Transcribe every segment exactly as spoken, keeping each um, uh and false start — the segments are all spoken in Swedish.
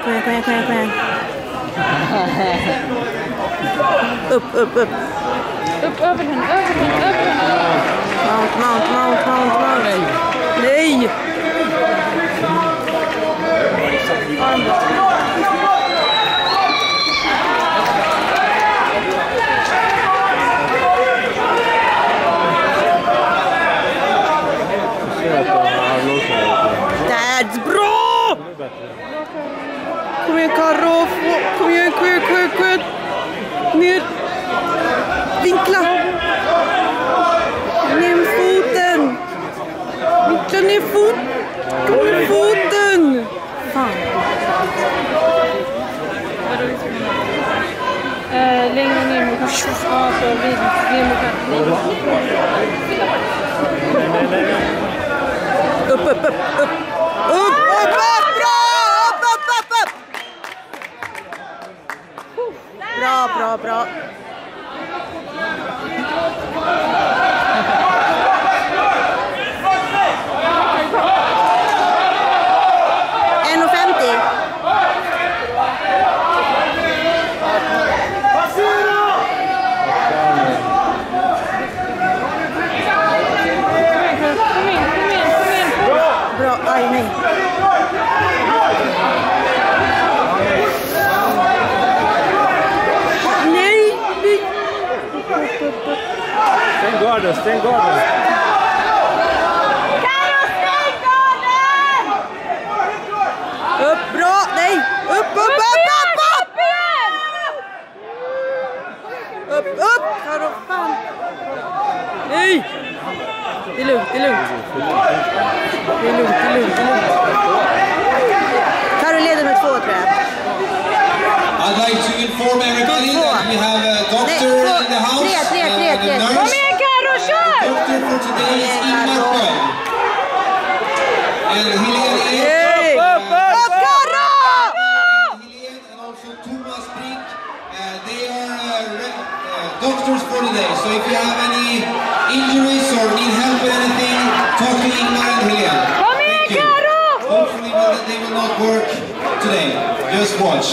kom igen, kom igen, kom igen, kom igen. Upp, upp, upp. Upp, över den, över den, över den. Mount, mount, mount, mount, mount. Nej! That's bra! Kom igen, Karo. Kom igen, kom igen, kom igen, kom igen. Ner. Vinkla. Ner med foten. Vinkla ner fot. Kom med foten. Fan. Eh, längre ner mot kanten. Ja, så vid, ner mot kanten. Upp, upp, upp, upp. Upp, upp, upp, bra! Upp, upp, upp, upp. Bra, bra, bra. en femtio. Bra, aj nej. Nej, nej. Stäng garden, stäng garden. Karo, stäng garden! Upp, bra, nej. Upp, upp, upp, upp, upp. Upp, upp, Karo, fan. Nej. Det är lugnt, det är lugnt. Det är lugnt, det är lugnt, det är lugnt. Karo leder med två, tror jag. I'd like to inform everybody that we have a doctor Nej, två, in the house. tre, tre, tre, uh, tre. the nurse. Kom igen, Karo, kör! Doctor for today is Ingmar Sjöld. And Helene is... Hey! Upp, Karo! Helene and also Thomas Brink. Uh, they are uh, re- uh, doctors for today. So if you have any injuries or need help with anything, talk to Ingmar and Helene. Kom igen, Thank you. Karo! Hopefully will, they will not work today. Just watch.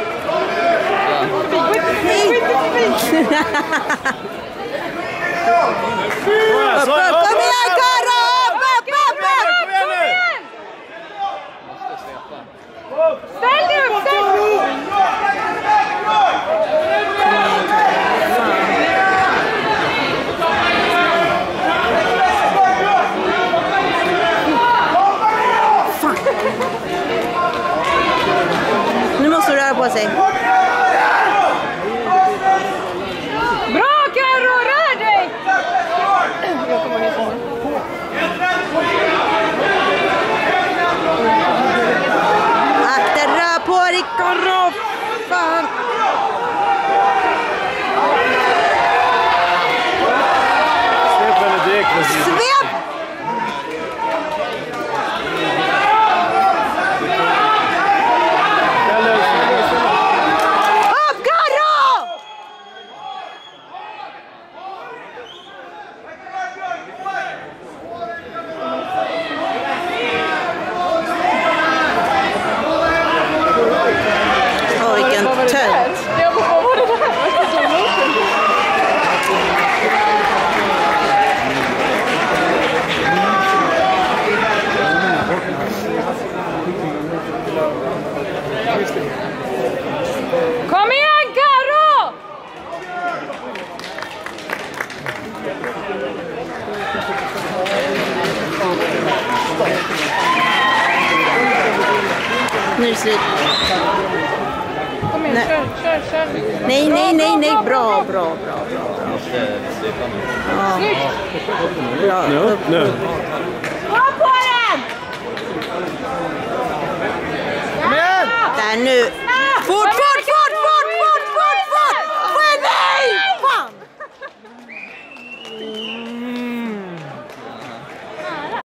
Upp, upp, kom igen, Karo! Upp, upp, upp, upp! Ställ dig upp, ställ dig upp! Nu måste du röra på sig. Bra, Karo, rör dig! Jag kommer ner på. Akta, rör på dig, Karo! Fan! Svep henne direkt precis. Svep! Upp, Karo! Åh, vilken tönt. Jag bara, vad var det där? Vad ska jag göra? Kom igen, Karo! Nu är det slut. Kom igen, Nej. kör, kör, kör. Nej, nej, nej, nej. Bra, bra, bra, bra. Ja. Bra. Nu, nu. Kom på den! Där nu.